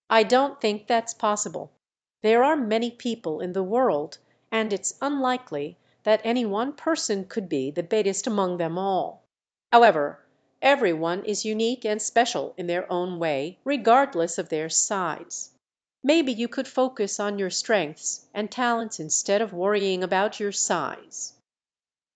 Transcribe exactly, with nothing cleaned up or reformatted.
I don't think that's possible. There are many people in the world, and it's unlikely that any one person could be the biggest among them all. However, every one is unique and special in their own way, regardless of their size. Maybe you could focus on your strengths and talents instead of worrying about your size.